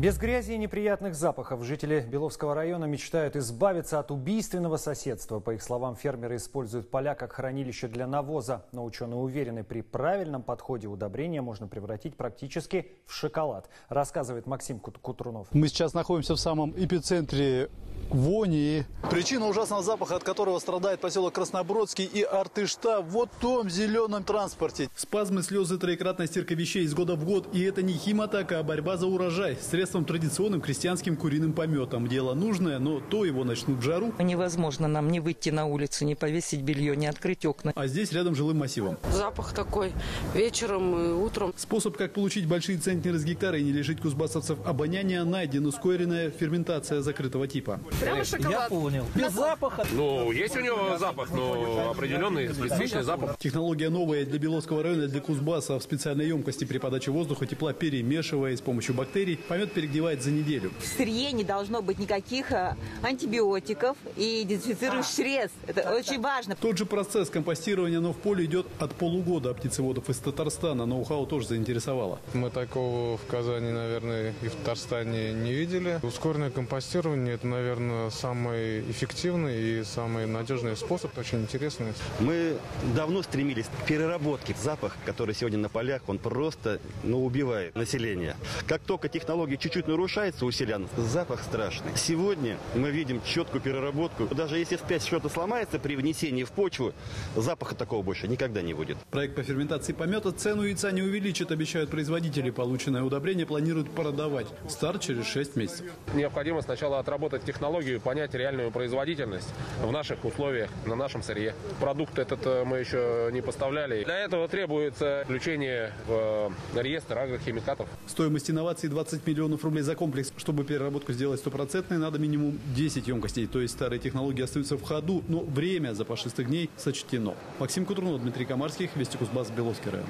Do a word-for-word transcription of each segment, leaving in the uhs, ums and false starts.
Без грязи и неприятных запахов жители Беловского района мечтают избавиться от убийственного соседства. По их словам, фермеры используют поля как хранилище для навоза. Но ученые уверены, при правильном подходе удобрения можно превратить практически в шоколад. Рассказывает Максим Кутрунов. Мы сейчас находимся в самом эпицентре вони. Причина ужасного запаха, от которого страдает поселок Краснобродский и Артышта, вот в том зеленом транспорте. Спазмы, слезы, троекратная стирка вещей из года в год. И это не химатака, а борьба за урожай. Средством традиционным крестьянским куриным пометом. Дело нужное, но то его начнут в жару. Невозможно нам не выйти на улицу, не повесить белье, не открыть окна. А здесь рядом жилым массивом. Запах такой вечером и утром. Способ, как получить большие центнеры с гектара и не лишить кузбассовцев обоняния, найден. Ускоренная ферментация закрытого типа. Прямо шоколад. Я понял. Без запаха. Ну, есть у него запах, но определенный специфичный запах. Технология новая для Беловского района, для Кузбасса. В специальной емкости при подаче воздуха тепла, перемешивая с помощью бактерий, помет перегнивает за неделю. В сырье не должно быть никаких антибиотиков и дезинфицирующих средств. Это очень важно. Тот же процесс компостирования, но в поле идет от полугода. А птицеводов из Татарстана ноу-хау тоже заинтересовало. Мы такого в Казани, наверное, и в Татарстане не видели. Ускоренное компостирование – это, наверное, самый эффективный и самый надежный способ, очень интересный. Мы давно стремились к переработке. Запах, который сегодня на полях, он просто ну, убивает население. Как только технология чуть-чуть нарушается у селян, запах страшный. Сегодня мы видим четкую переработку. Даже если спять что-то сломается при внесении в почву, запаха такого больше никогда не будет. Проект по ферментации помета цену яйца не увеличит, обещают производители. Полученное удобрение планируют продавать. Старт через шесть месяцев. Необходимо сначала отработать технологию, понять реальную производительность в наших условиях, на нашем сырье. Продукт этот мы еще не поставляли. Для этого требуется включение в реестр агрохимикатов. Стоимость инноваций двадцать миллионов рублей за комплекс. Чтобы переработку сделать стопроцентной, надо минимум десять емкостей. То есть старые технологии остаются в ходу, но время запашистых дней сочтено. Максим Кутрунов, Дмитрий Комарских, Вести Кузбасс, Беловский район.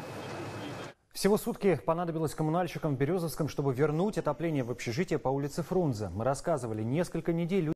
Всего сутки понадобилось коммунальщикам в Березовском, чтобы вернуть отопление в общежитие по улице Фрунзе. Мы рассказывали, несколько недель